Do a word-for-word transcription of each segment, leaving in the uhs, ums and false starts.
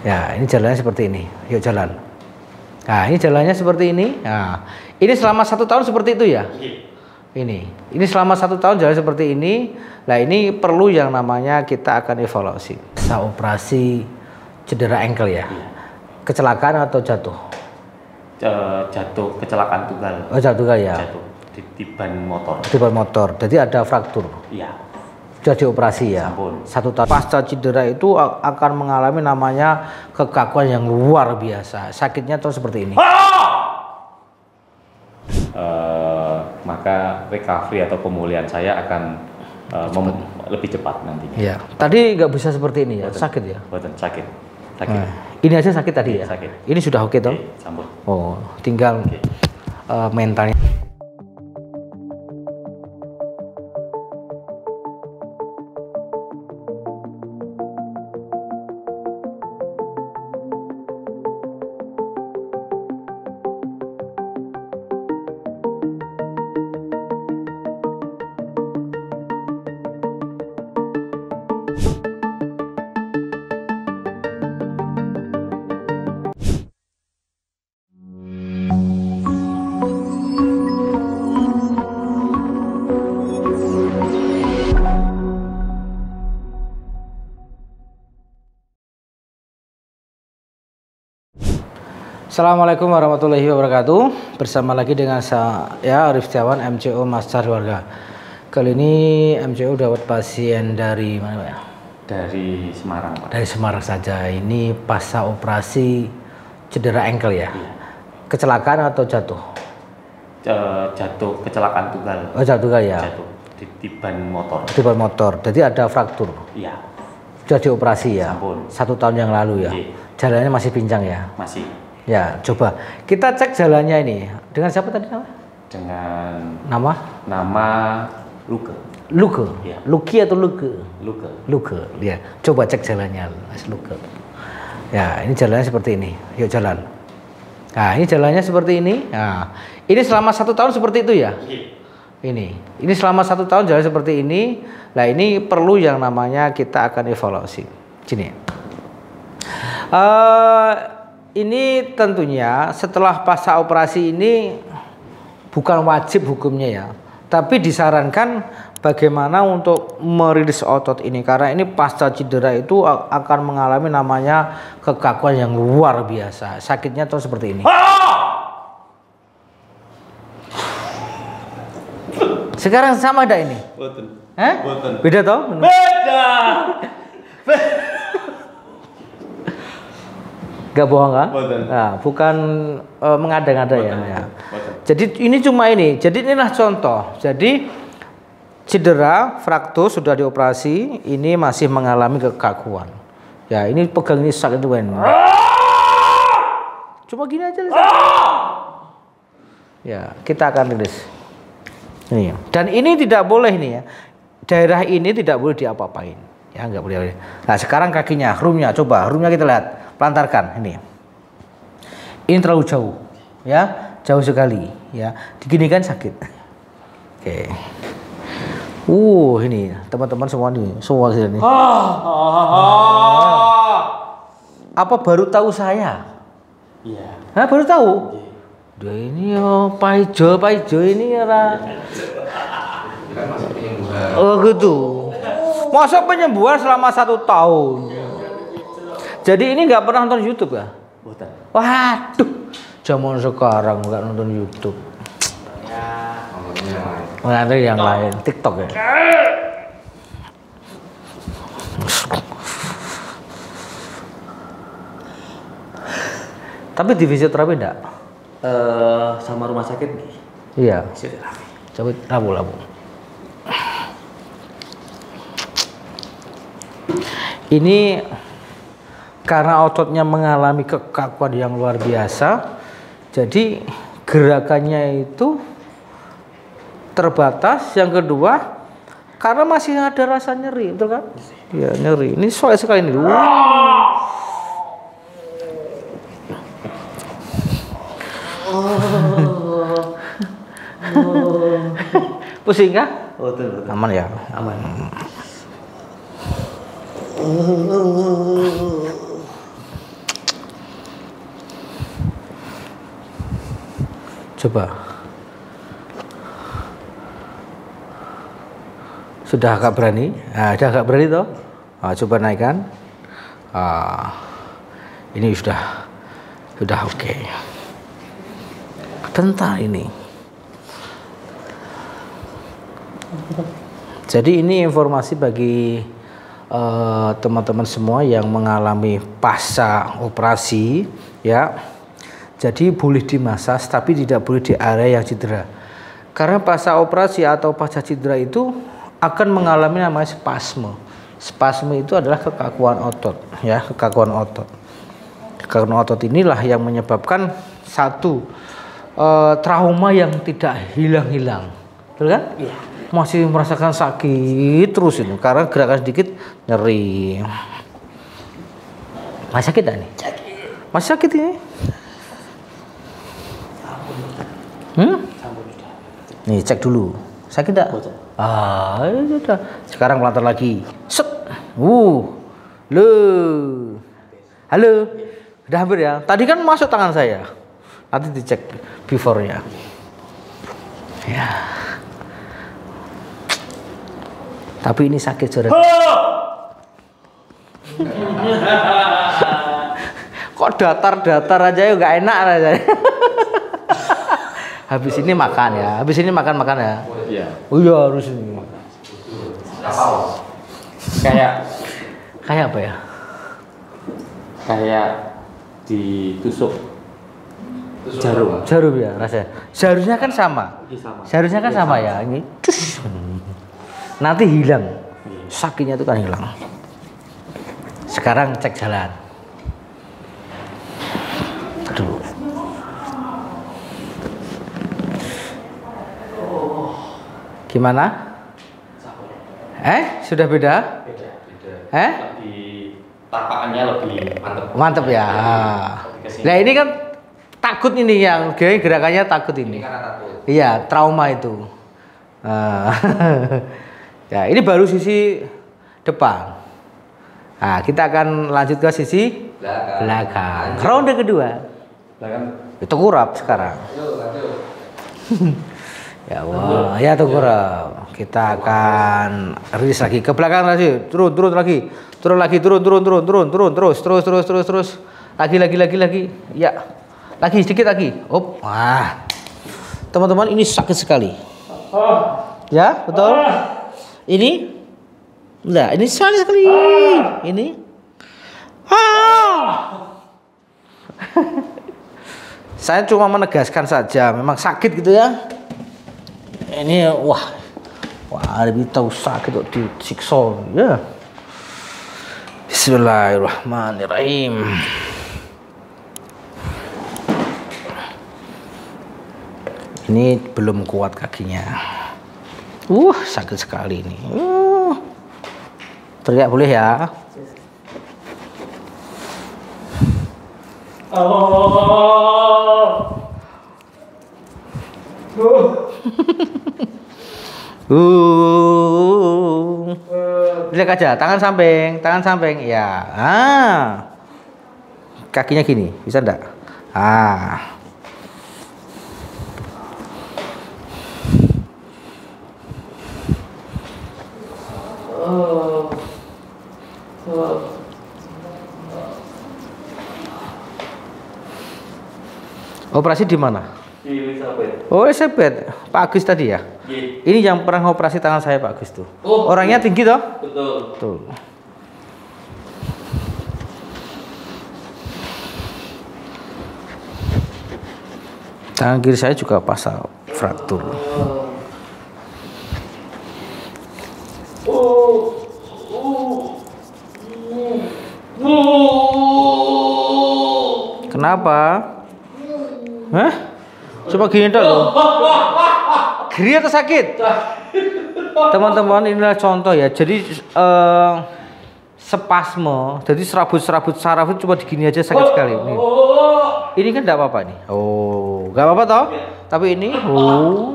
Ya, ini jalannya seperti ini. Yuk jalan. Nah, ini jalannya seperti ini. Nah, ini selama satu tahun seperti itu ya. Ini, ini selama satu tahun jalan seperti ini. Nah, ini perlu yang namanya kita akan evaluasi. Saya operasi cedera ankle ya. Kecelakaan atau jatuh? Jatuh, kecelakaan tunggal. Oh, jatuh tunggal ya. Jatuh di, di ban motor. Di ban motor. Jadi ada fraktur. Iya. Sudah dioperasi ya. Sampun. Satu tahun pasca cedera itu akan mengalami namanya kekakuan yang luar biasa. Sakitnya tuh seperti ini. Uh, maka recovery atau pemulihan saya akan uh, cepat. lebih cepat nantinya. Iya. Tadi nggak bisa seperti ini ya. Boten. Sakit ya. Boten, sakit. Sakit. Nah, ini aja sakit tadi ya. Sakit. Ini sudah oke toh? Sambut. Oh, tinggal okay. uh, mentalnya. Assalamualaikum warahmatullahi wabarakatuh. Bersama lagi dengan saya Arif Setiawan, M C O Master Warga. Kali ini M C O dapat pasien dari mana Pak ya? Dari Semarang Pak. Dari Semarang saja. Ini pasca operasi cedera ankle ya? Iya. Kecelakaan atau jatuh? Jatuh, kecelakaan tunggal. Oh, jatuh tunggal ya? Jatuh di, di ban motor. Di ban motor. Jadi ada fraktur. Iya. Sudah dioperasi ya? Sampun. Satu tahun yang lalu ya? Iya. Jalannya masih pincang ya? Masih. Ya, coba kita cek jalannya ini. Dengan siapa tadi nama? Dengan nama? Nama Luke. Luke. Ya. Luki atau Luke? Luke. Luke. Ya. Coba cek jalannya, Mas Luke. Ya, ini jalannya seperti ini. Yuk jalan. Nah, ini jalannya seperti ini. Nah, ini selama satu tahun seperti itu ya. Ini, ini selama satu tahun jalan seperti ini. Nah, ini perlu yang namanya kita akan evaluasi. Sini. Uh, Ini tentunya setelah pasca operasi ini bukan wajib hukumnya ya, tapi disarankan bagaimana untuk merilis otot ini karena ini pasca cedera itu akan mengalami namanya kekakuan yang luar biasa. Sakitnya tuh seperti ini. Sekarang sama ada ini? Boten. Eh? Boten. Beda toh? Beda. Gak bohong kan? Boten. Nah, bukan uh, mengada-ngada ya. ya. Boten. Jadi ini cuma ini. Jadi inilah contoh. Jadi cedera, fraktur sudah dioperasi, ini masih mengalami kekakuan. Ya, ini pegang ini sakit itu kan. Cuma gini aja. Ya, kita akan rilis. Ini. Dan ini tidak boleh nih ya. Daerah ini tidak boleh diapa-apain. Ya, nggak boleh. Nah, sekarang kakinya, roomnya, coba roomnya kita lihat. Pelantarkan ini. Ini terlalu jauh, ya, jauh sekali, ya. Diginikan sakit. Oke. Uh, ini teman-teman semua nih, semua sini. Apa baru tahu saya? Iya. Hah, baru tahu? Dia ini oh, Pak Ijo, Pak Ijo ini ya. Oh gitu. Masa penyembuhan selama satu tahun? Jadi ini nggak pernah nonton YouTube ya? Boten. Waduh, zaman sekarang nggak nonton YouTube. Ya, Ada yang lain, TikTok ya. Tapi di fisioterapi enggak? Uh, sama rumah sakit nih. Iya. Fisioterapi. Coba labu-labu. Ini karena ototnya mengalami kekakuan yang luar biasa, jadi gerakannya itu terbatas. Yang kedua, karena masih ada rasa nyeri, betul kan? Ya, nyeri. Ini soal sekali ini. Pusing kah? Betul, betul. Aman ya? Coba. Sudah agak berani? Nah, sudah agak berani toh? Nah, coba naikkan. Ah, ini sudah sudah oke. Okay. Bentar ini. Jadi ini informasi bagi teman-teman uh, semua yang mengalami pasca operasi, ya. Jadi boleh dimasas, tapi tidak boleh di area yang cedera. Karena pasca operasi atau pasca cedera itu akan mengalami namanya spasme. Spasme itu adalah kekakuan otot, ya, kekakuan otot. Kekakuan otot inilah yang menyebabkan satu uh, trauma yang tidak hilang-hilang, betul kan? Iya. Masih merasakan sakit terus ini karena gerakan sedikit nyeri. Masih sakit tak nih? Masih sakit ini? Hmm? Nih cek dulu. Sakit tak? Ah, ya sudah. Sekarang pelantar lagi. Set. Uh. Lo. Halo. Udah hampir ya. Tadi kan masuk tangan saya. Nanti dicek before-nya. Ya. Tapi ini sakit saudara. Kok datar-datar aja ya nggak enak aja. Habis ini makan ya. Habis ini makan-makan ya. Iya. Oh iya harus ini. Kayak kayak apa ya? Kayak ditusuk jarum. Jarum ya rasanya. Seharusnya kan sama. sama. Seharusnya kan ya, sama, sama ya. Ini. Cus. Nanti hilang. Sakitnya itu kan hilang. Sekarang cek jalan. Aduh. Gimana? Eh, sudah beda? Beda, beda. Eh? Lebih tapakannya lebih mantep. Mantep ya. Nah ini kan takut ini yang gerakannya takut ini. Ini karena takut. Iya, trauma itu. Nah, ya ini baru sisi depan. Nah, kita akan lanjut ke sisi belakang. belakang. Ronde kedua. Belakang. Itu kurap sekarang. Ya Allah, ya tengkurap. Kita akan rilis lagi ke belakang lagi, turun, turun lagi, turun lagi, turun, turun, turun, turun, turun, terus, terus, terus, terus, terus, lagi, lagi, lagi, lagi, ya, lagi sedikit lagi. Op, wah, teman-teman ini sakit sekali. Ya, betul. Ini, enggak, ini sakit sekali. Ini, ah. Saya cuma menegaskan saja, memang sakit gitu ya. Ini wah, wah lebih tahu sakit kok disiksa ya. Bismillahirrahmanirrahim. Ini belum kuat kakinya. Uh, sakit sekali ini. Uh. Teriak boleh ya? Oh. uh. Lihat aja, tangan samping, tangan samping, ya. Ah, kakinya gini, bisa enggak? Ah. Operasi di mana? Di Elizabeth. Oh, Elizabeth. Pak Agus tadi ya? Ye. Ini yang pernah operasi tangan saya Pak Agus tuh. Oh, orangnya iya. tinggi toh? Betul. Tuh. Tangan kiri saya juga pasal fraktur. Oh. Oh. Oh. Kenapa? Hah? Coba gini dong loh. Geri atau sakit? Teman-teman, inilah contoh ya. Jadi eh, spasme, jadi serabut-serabut saraf itu coba digini aja sakit sekali. Nih. Ini kan enggak apa-apa nih. Oh, enggak apa-apa toh? Tapi ini oh.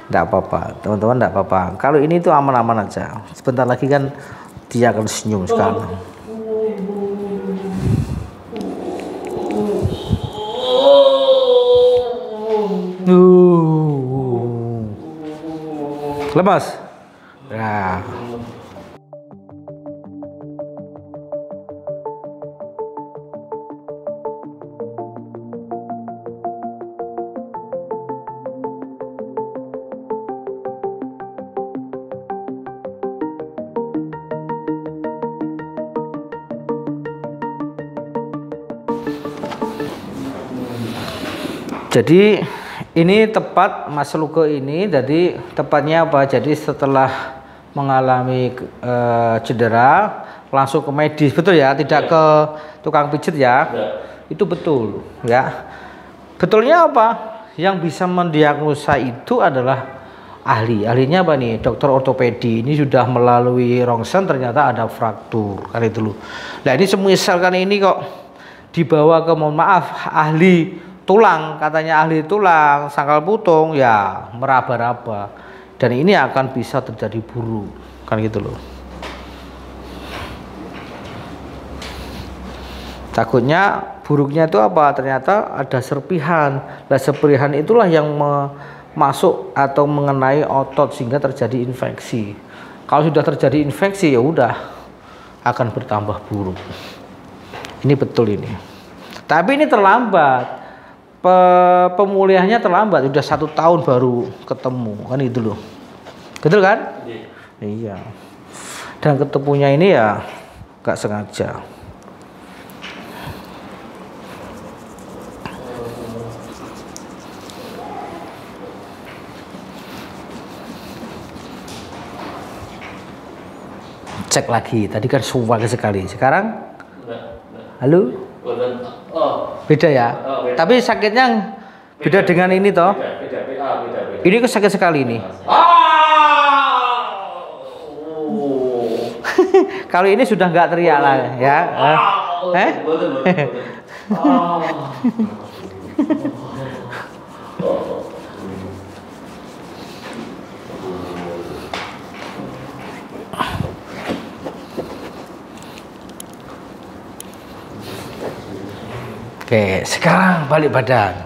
Enggak apa-apa, teman-teman, enggak apa-apa. Kalau ini tuh aman-aman aja. Sebentar lagi kan dia akan senyum sekarang. Uh. Lemas. Nah. Jadi ini tepat Mas Luko ini, jadi tepatnya apa? Jadi setelah mengalami e, cedera langsung ke medis, betul ya? Tidak ya. Ke tukang pijit ya? Ya? Itu betul ya. Betulnya apa? Yang bisa mendiagnosa itu adalah ahli. Ahlinya apa nih? Dokter ortopedi. Ini sudah melalui rongsen ternyata ada fraktur kan itu loh. Nah ini misalkan ini kok dibawa ke, mohon maaf, ahli tulang, katanya ahli tulang, sangkal putung, ya meraba-raba, dan ini akan bisa terjadi buruk kan gitu loh. Takutnya buruknya itu apa? Ternyata ada serpihan. Nah serpihan itulah yang masuk atau mengenai otot sehingga terjadi infeksi. Kalau sudah terjadi infeksi ya udah akan bertambah buruk. Ini betul ini. Tapi ini terlambat. Pemulihannya terlambat, udah satu tahun baru ketemu kan itu loh, betul kan? Iya. Iya. Dan ketemunya ini ya gak sengaja. Cek lagi, tadi kan sumpah sekali, sekarang halo? Oh. Beda ya, oh, beda. Tapi sakitnya beda, beda dengan ini toh. Beda, beda, beda, beda, beda. Ini sakit sekali ini. Oh. Kalau ini sudah nggak teriak lah ya. Oh. Eh? Betul, betul, betul. Oh. Oke, sekarang balik badan.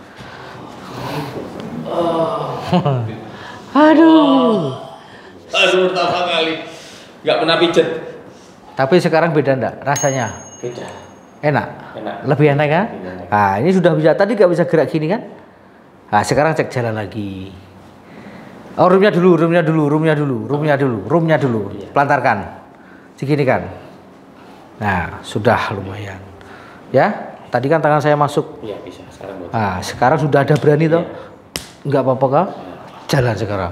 Oh. Aduh. Aduh, pertama kali nggak pernah pijet. Tapi sekarang beda enggak rasanya? Beda. Enak? Enak. Lebih enak kan? Enak. Nah, ini sudah bisa, tadi nggak bisa gerak gini kan? Nah, sekarang cek jalan lagi. Oh, roomnya dulu, roomnya dulu, roomnya dulu, roomnya dulu, roomnya dulu. Pelantarkan. Segini kan? Nah, sudah lumayan. Ya? Tadi kan tangan saya masuk. Iya bisa. Sekarang buat. Nah, sekarang sudah ada berani toh? Enggak apa-apa kah? Jalan sekarang.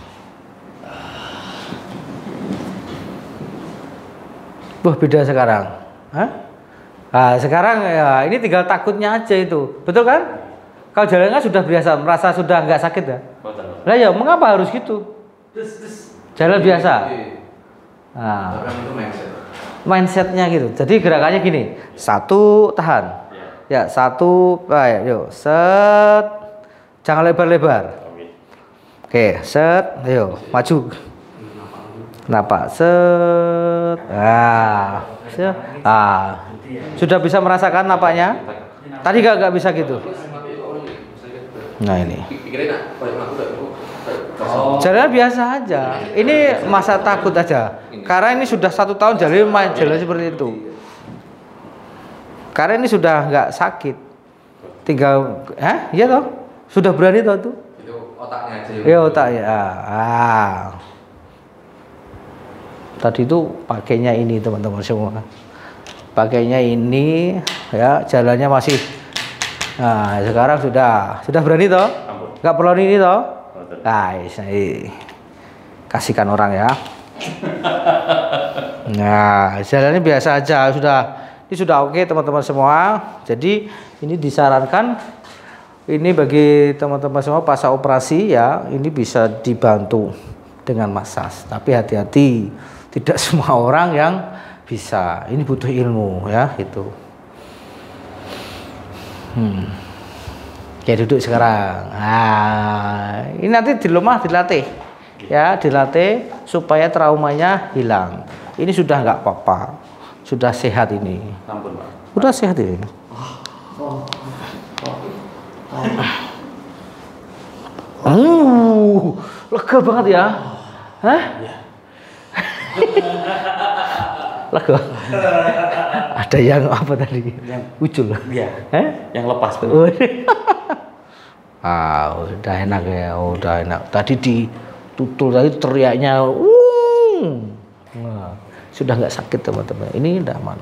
Wah beda sekarang. Hah? Nah, sekarang ya ini tinggal takutnya aja itu, betul kan? Kalau jalannya sudah biasa, merasa sudah nggak sakit ya? Lah ya, mengapa harus gitu? Jalan biasa. Nah, mindsetnya gitu. Jadi gerakannya gini, satu tahan. Ya, satu, baik, yuk, set, jangan lebar-lebar. Oke, set, ayo, maju. Napak, set, ah, set, ah, sudah bisa merasakan napaknya? Tadi gak, gak bisa gitu. Nah ini. Jalan biasa aja. Ini masa takut aja. Karena ini sudah satu tahun jalan main jalan seperti itu. Karena ini sudah nggak sakit, tinggal, eh, iya toh, sudah berani toh tuh. Itu otaknya aja. Iya otaknya. Ah. Tadi itu pakainya ini teman-teman semua. Pakainya ini, ya jalannya masih. Nah sekarang sudah, sudah berani toh, nggak perlu ini toh. Guys, ini kasihkan orang ya. Nah jalannya biasa aja sudah. Ini sudah oke teman-teman semua. Jadi ini disarankan ini bagi teman-teman semua pasca operasi ya, ini bisa dibantu dengan massage. Tapi hati-hati, tidak semua orang yang bisa. Ini butuh ilmu ya itu. Hmm. Kayak duduk sekarang. Nah, Ini nanti di rumah dilatih, ya dilatih supaya traumanya hilang. Ini sudah nggak apa-apa, sudah sehat ini. Ampun, Pak. Sudah sehat ini. Uh, lega banget ya. Hah? Lega. Ada yang apa tadi? Yang ucul. Iya. Eh? Yang lepas, Pak. Ah, udah enak ya, udah enak. Tadi ditutul tadi teriaknya, uh, nah, sudah nggak sakit teman-teman. Ini udah aman.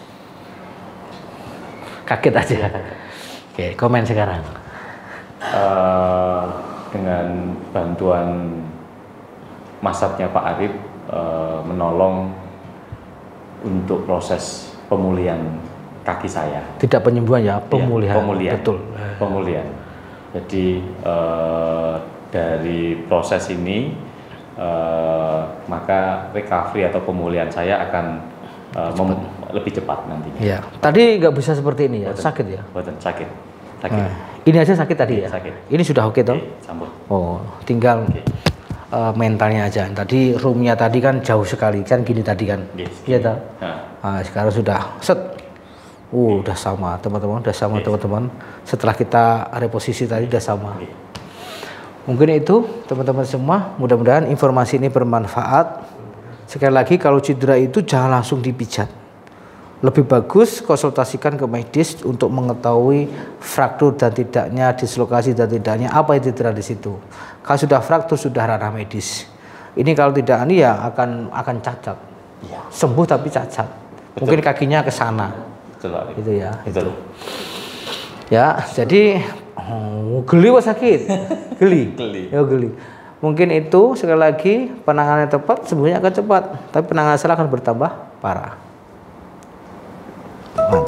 Kaget aja. Oke, komen sekarang. Uh, dengan bantuan masatnya Pak Arif uh, menolong untuk proses pemulihan kaki saya. Tidak penyembuhan ya, pemulihan. Ya, pemulihan. Betul. Pemulihan. Jadi uh, dari proses ini uh, maka recovery atau pemulihan saya akan uh, mem- lebih cepat nantinya. Ya. Tadi nggak bisa seperti ini ya, Betul. sakit ya. Betul, sakit. Sakit. Nah, ini aja sakit tadi ya. Sakit. Ini sudah oke toh? Oke, sambut. Oh, tinggal Oke. uh, mentalnya aja. Tadi roomnya tadi kan jauh sekali kan gini tadi kan. Yes. Iya toh? Nah, Nah, sekarang sudah set. Uh, udah sama teman-teman, udah sama Yes. teman-teman. Setelah kita reposisi tadi udah sama. oke. Mungkin itu teman-teman semua. Mudah-mudahan informasi ini bermanfaat. Sekali lagi kalau cedera itu jangan langsung dipijat. Lebih bagus konsultasikan ke medis untuk mengetahui fraktur dan tidaknya, dislokasi dan tidaknya, apa yang cedera di situ. Kalau sudah fraktur sudah ranah medis. Ini kalau tidak ini ya akan akan cacat. Iya. Sembuh tapi cacat. Mungkin kakinya ke sana. Betul, Pak Arif. Gitu ya. Betul. Ya, jadi oh, geli wah sakit. Geli. Geli. Ya geli. Mungkin itu sekali lagi penanganan yang tepat sembuhnya akan cepat, tapi penanganan salah akan bertambah parah. Mantap.